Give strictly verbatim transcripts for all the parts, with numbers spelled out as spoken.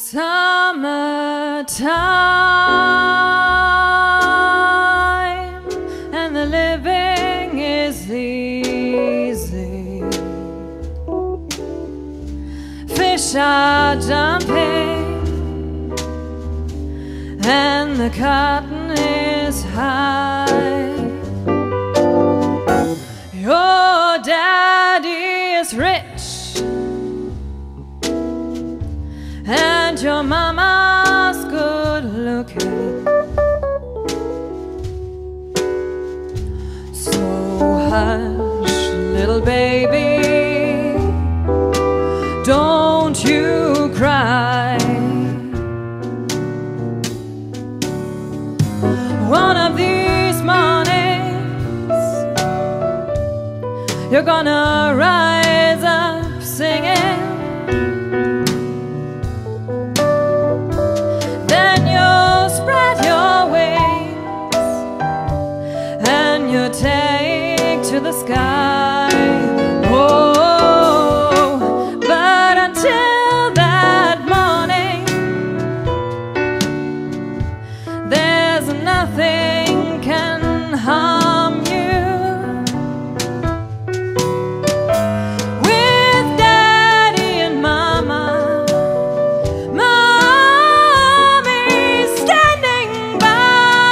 Summertime, and the living is easy. Fish are jumping, and the cotton is high. Your daddy is rich, and your mama's good looking. So hush, little baby, don't you cry. One of these mornings you're gonna rise up singing. Take to the sky. Oh, but until that morning, there's nothing can harm you. With daddy and mama, mommy's standing by.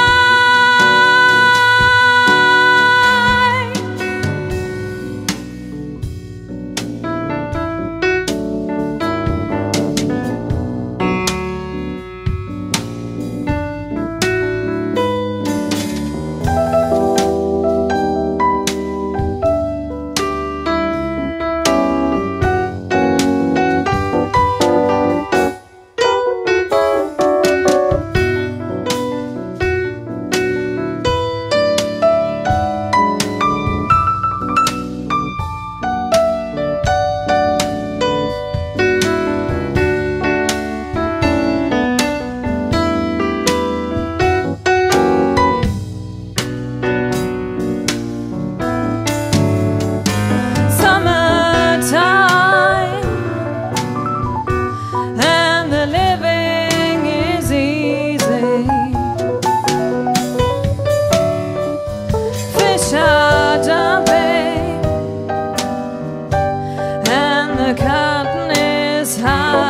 The cotton is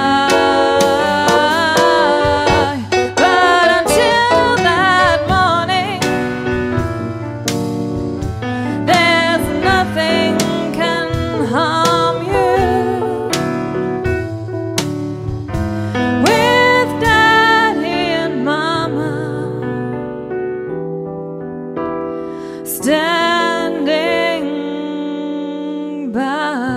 high, but until that morning, there's nothing can harm you. With daddy and mama standing by.